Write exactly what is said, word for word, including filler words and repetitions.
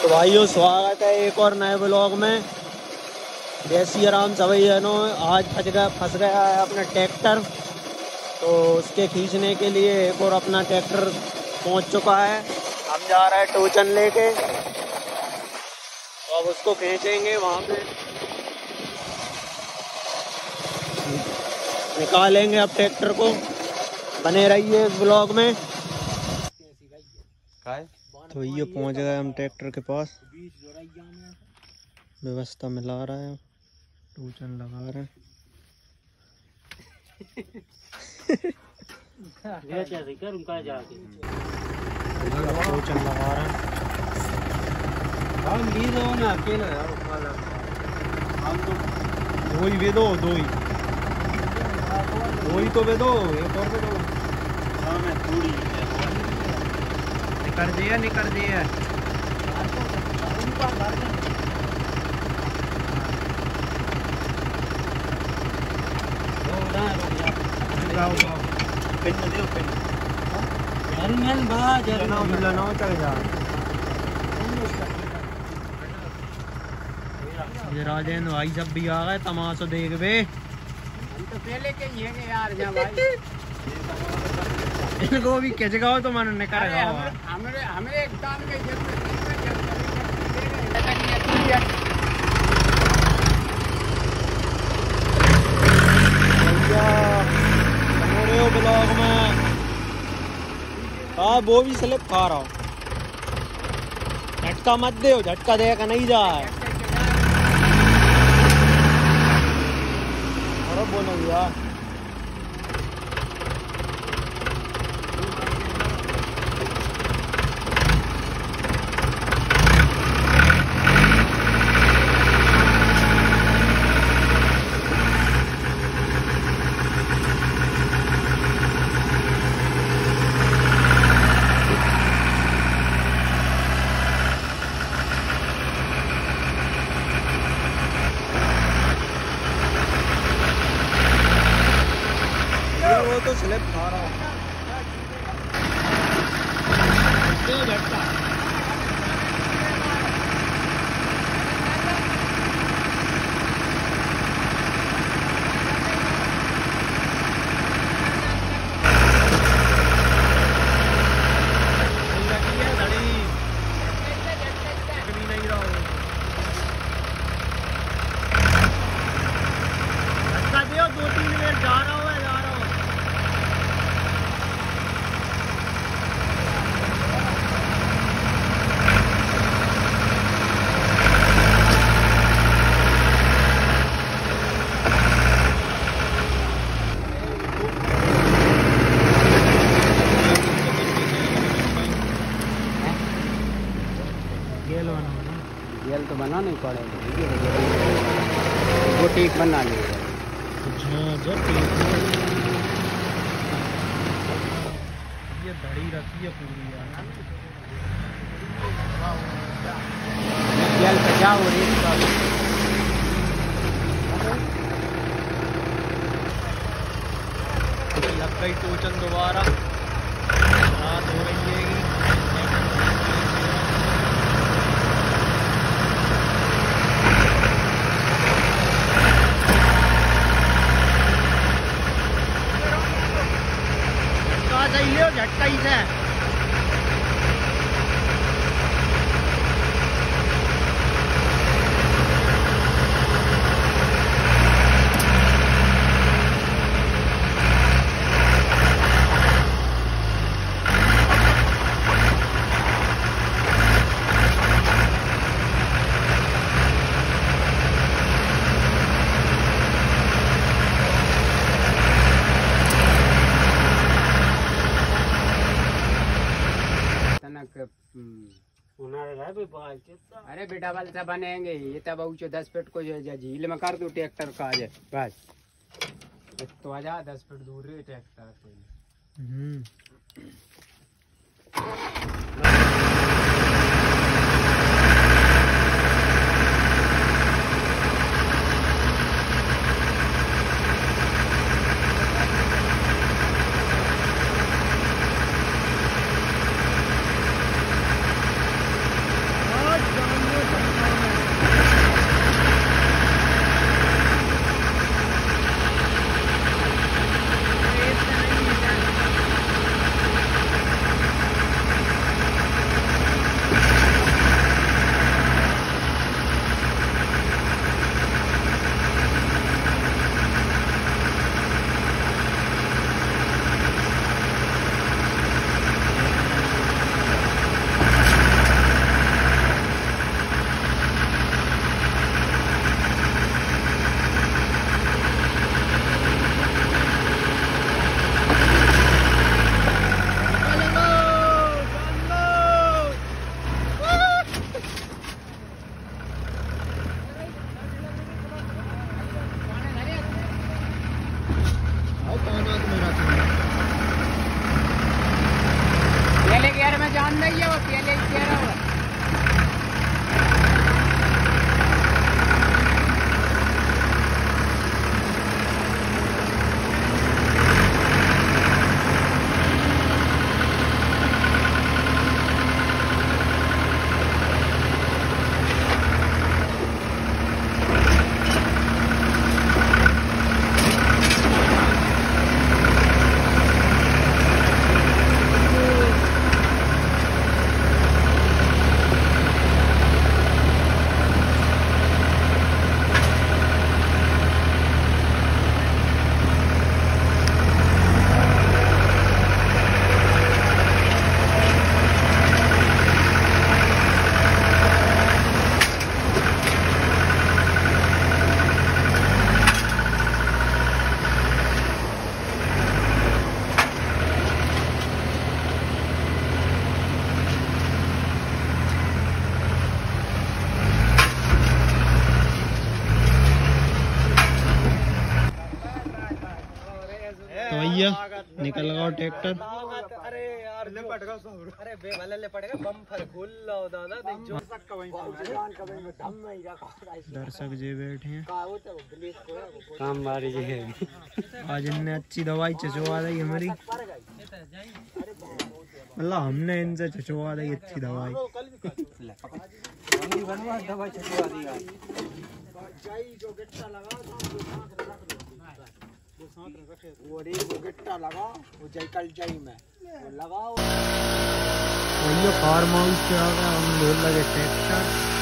तो भाइयों स्वागत है एक और नए ब्लॉग में। जय श्री राम सभी जनों। आज फंस गया फंस गया है अपना ट्रैक्टर, तो उसके खींचने के लिए एक और अपना ट्रैक्टर पहुंच चुका है। हम जा रहे हैं टोचन लेके, तो अब उसको खींचेंगे, वहां पे निकालेंगे अब ट्रैक्टर को। बने रहिए इस ब्लॉग में। तो ये पहुंच गए हम ट्रैक्टर के पास, व्यवस्था मिला रहे हैं, टोचन लगा रहे हैं। टोचन लगा रहे हैं। दो ही वे दो दो ही दो ही तो वे दो एक और वे दो निकल दिया निकल दिया ये राजेंद्र भाई सब भी आ गए तमाशा देख बे। हम तो पहले के ही हैं यार जा भाई। इनको भी खिंच गाओ तो मन निकल गाओ। हमारे हमारे एक काम में जरूरत नहीं ब्लॉग में। हाँ वो भी स्लिप खा रहा हूँ। झटका मत दे, झटका देगा नहीं जाए। और बोलो यार तो स्लिप खा रहा हूँ। दो तीन मिनट जा रहा हूँ जा रहा हूँ गेल तो बना नहीं पड़ेगा, वो ठीक बना लेगा। ये धड़ी रखी है पूरी यार। गेल पे जाओ रेत का लग गई टोचन दोबारा। रात हो रही है। झटका ही से अरे बेटा वाले सब बनेंगे ये तब ऊँचे दस फीट को झील में कर दो ट्रैक्टर का है बस। तो आ जा दस फीट दूर है ट्रैक्टर कोई। भैया निकल गया ट्रैक्टर। अरे यार ले पड़ गया सब। अरे बे वाले ले पड़ गया बम्पर खोल लो दादा देख जो दर्शक जे बैठे हैं काम बारी है। आज इनने अच्छी दवाई चचवा दी हमारी, मतलब हमने इनसे चचवा दी अच्छी दवाई। दवाई चचवा दी जो गिट्टा लगा वो रे वो गिट्टा लगा वो जाई कल जाई में वो लगाओ। फार्म हाउस से आ गया हम लोग लगे ट्रैक्टर।